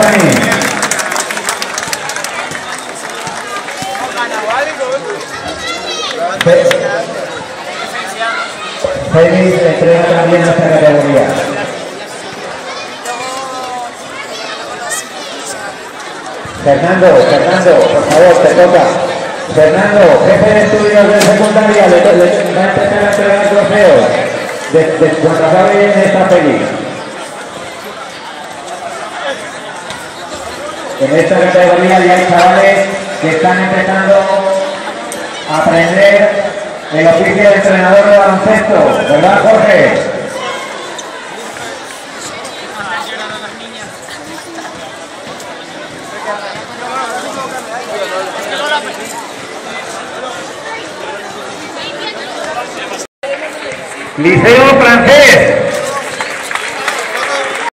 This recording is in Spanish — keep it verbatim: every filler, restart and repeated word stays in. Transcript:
Dani. Félix entrega también esta categoría. Fernando, Fernando, por favor, te toca. Fernando, jefe de estudios de secundaria, le, le, le va a empezar a entregar trofeos de, de cuando acabe esta peli. En esta categoría ya hay chavales que están empezando a aprender el oficio de entrenador de baloncesto, ¿verdad, Jorge? Liceo Francés.